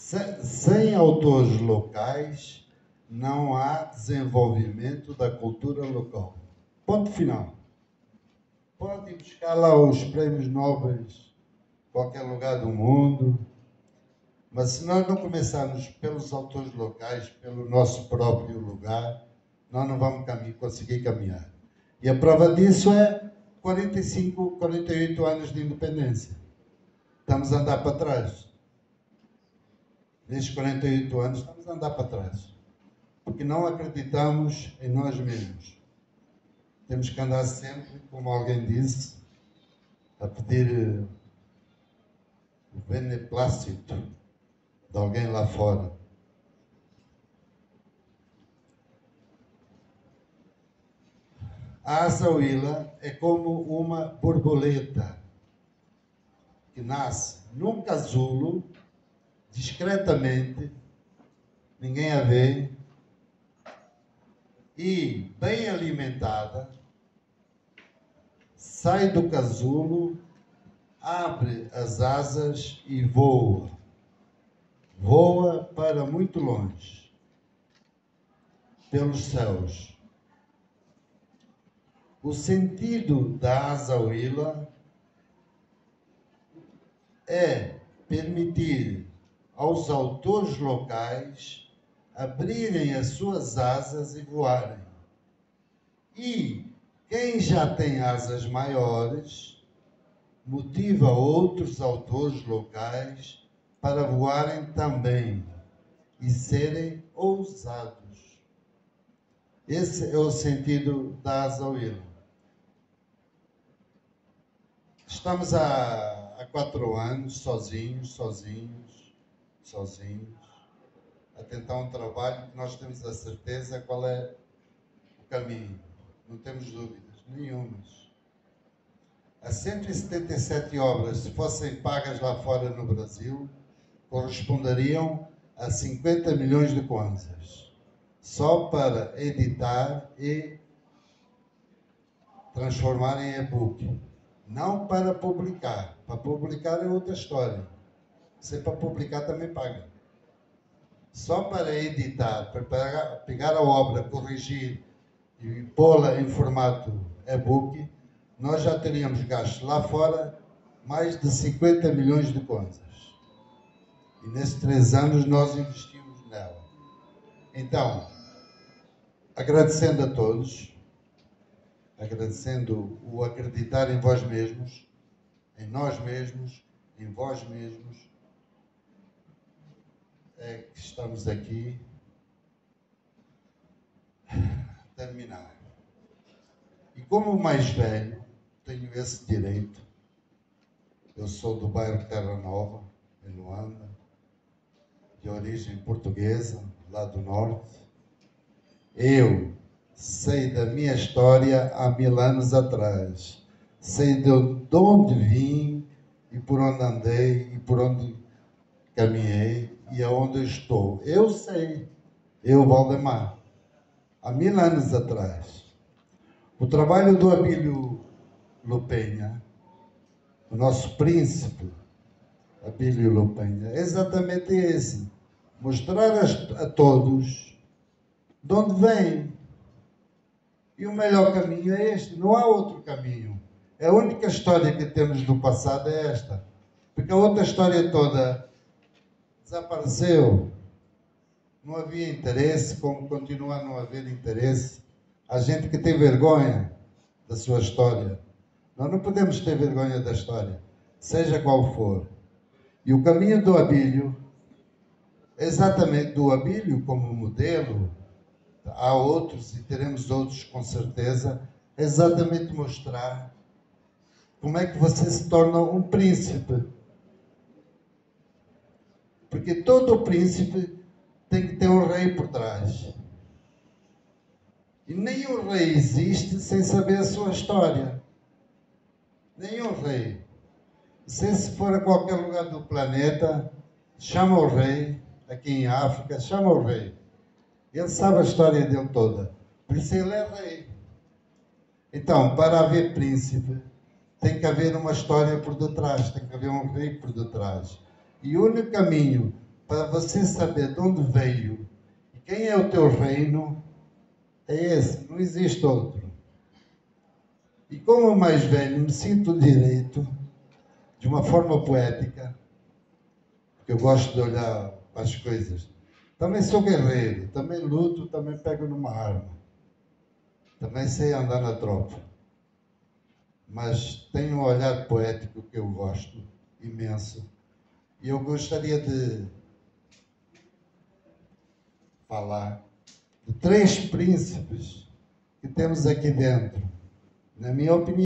Sem autores locais, não há desenvolvimento da cultura local. Ponto final. Pode ir buscar lá os prémios nobres em qualquer lugar do mundo, mas se nós não começarmos pelos autores locais, pelo nosso próprio lugar, nós não vamos conseguir caminhar. E a prova disso é 45, 48 anos de independência. Estamos a andar para trás. Nestes 48 anos, estamos a andar para trás. Porque não acreditamos em nós mesmos. Temos que andar sempre, como alguém disse, a pedir o beneplácito de alguém lá fora. A azaouila é como uma borboleta que nasce num casulo, discretamente, ninguém a vê, e bem alimentada, sai do casulo, abre as asas e voa. Voa para muito longe, pelos céus. O sentido da azaouila é permitir aos autores locais abrirem as suas asas e voarem. E quem já tem asas maiores motiva outros autores locais para voarem também e serem ousados. Esse é o sentido da azaouila. Estamos há 4 anos sozinhos, a tentar um trabalho que nós temos a certeza qual é o caminho. Não temos dúvidas nenhumas. As 177 obras, se fossem pagas lá fora no Brasil, corresponderiam a 50 milhões de kwanzas, só para editar e transformar em e-book. Não para publicar. Para publicar é outra história. Se é para publicar também paga. Só para editar, para pegar a obra, corrigir e pô-la em formato e-book, nós já teríamos gasto lá fora mais de 50 milhões de kwanzas. E nesses 3 anos nós investimos nela. Então, agradecendo a todos, agradecendo o acreditar em vós mesmos, em nós mesmos, em vós mesmos, é que estamos aqui a terminar. E como mais velho, tenho esse direito. Eu sou do bairro Terra Nova, em Luanda, de origem portuguesa, lá do norte. Eu sei da minha história há 1000 anos atrás. Sei de onde vim e por onde andei e por onde caminhei e aonde eu estou. Eu sei, eu, Valdemar, há 1000 anos atrás. O trabalho do Abílio Lupenha, o nosso príncipe, Abílio Lupenha, é exatamente esse. Mostrar a todos de onde vem. E o melhor caminho é este, não há outro caminho. A única história que temos do passado é esta. Porque a outra história toda desapareceu. Não havia interesse, como continua a não haver interesse. Há gente que tem vergonha da sua história. Nós não podemos ter vergonha da história, seja qual for. E o caminho do Abílio, exatamente do Abílio como modelo, há outros e teremos outros com certeza, é exatamente mostrar como é que você se torna um príncipe. Porque todo príncipe tem que ter um rei por trás. E nenhum rei existe sem saber a sua história. Nenhum rei. Se for a qualquer lugar do planeta, chama o rei, aqui em África, chama o rei. Ele sabe a história dele toda. Por isso ele é rei. Então, para haver príncipe, tem que haver uma história por detrás, tem que haver um rei por detrás. E o único caminho para você saber de onde veio e quem é o teu reino, é esse, não existe outro. E como mais velho, me sinto o direito, de uma forma poética, porque eu gosto de olhar para as coisas. Também sou guerreiro, também luto, também pego numa arma. Também sei andar na tropa. Mas tenho um olhar poético que eu gosto imenso. E eu gostaria de falar de 3 príncipes que temos aqui dentro. Na minha opinião,